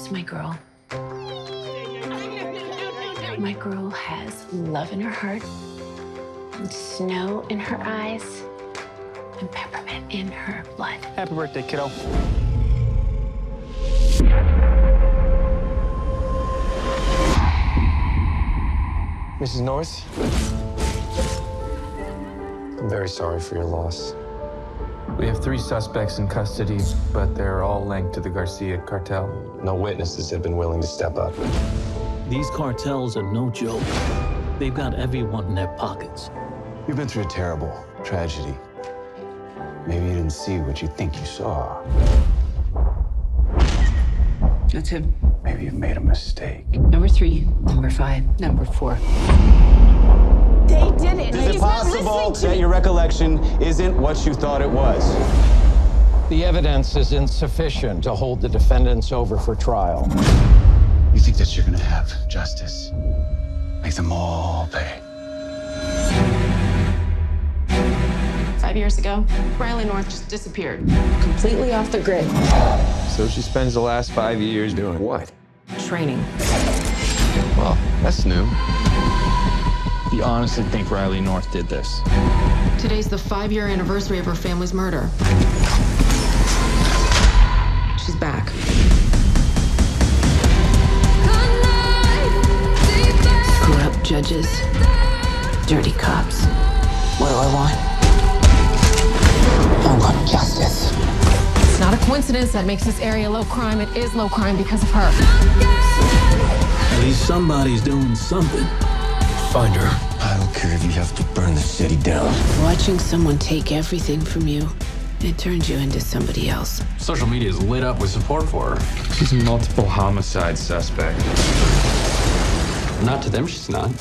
is my girl. My girl has love in her heart, and snow in her eyes, and peppermint in her blood. Happy birthday, kiddo. Mrs. North? I'm very sorry for your loss. We have 3 suspects in custody, but they're all linked to the Garcia cartel. No witnesses have been willing to step up. These cartels are no joke. They've got everyone in their pockets. You've been through a terrible tragedy. Maybe you didn't see what you think you saw. That's him. Maybe you've made a mistake. Number 3, number 5, number 4. They did it. Is it possible that your recollection isn't what you thought it was? The evidence is insufficient to hold the defendants over for trial. You think that you're gonna have justice? Make them all pay. 5 years ago, Riley North just disappeared, completely off the grid. So she spends the last 5 years doing what? Training. Well, that's new. You honestly think Riley North did this? Today's the 5-year anniversary of her family's murder. She's back. Corrupt judges, dirty cops. What do I want? I want justice. It's not a coincidence that makes this area low crime. It is low crime because of her. At least somebody's doing something. Find her. I don't care if you have to burn the city down. Watching someone take everything from you, it turns you into somebody else. Social media is lit up with support for her. She's a multiple homicide suspect. Not to them, she's not.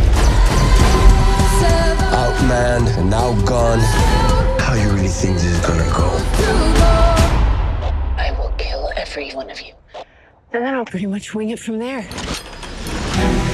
Outmanned and outgunned. How you really think this is gonna go? I will kill every one of you. And then I'll pretty much wing it from there.